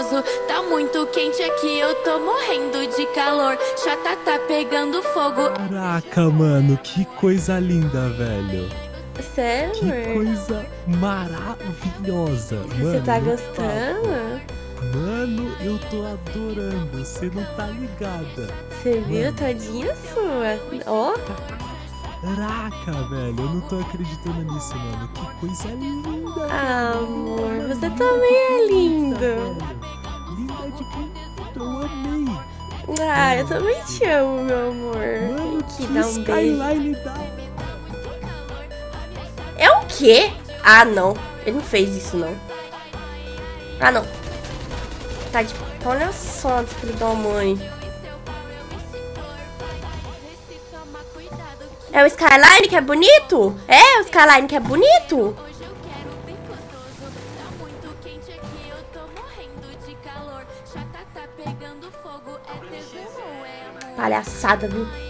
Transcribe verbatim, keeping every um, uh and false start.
gostoso. Tá muito quente aqui, eu tô morrendo de calor. Chata tá pegando fogo. Caraca, mano, que coisa linda, velho. Sério, Que amor? coisa maravilhosa. Você Mano, tá no gostando? papo. Mano, eu tô adorando. Você não tá ligada. Você viu Mano. todinha sua? Ó, Caraca, velho, eu não tô acreditando nisso, mano. Que coisa linda. ah, velho. amor, Linda, você linda também de é bonita, lindo. velho. Linda de bonito, eu amei. Ah, eu também te amo, meu amor. Mano, Vem aqui, que dá um beijo. skyline da... É o quê? Ah, não. Ele não fez isso, não. Ah, não. Tá de... Olha só, filho da mãe. É o Skyline que é bonito? É o Skyline que é bonito? Hoje eu quero bem gostoso. Tá muito quente aqui, eu tô morrendo de calor. Chata tá pegando fogo. É tesão ou é amor? Palhaçada, viu?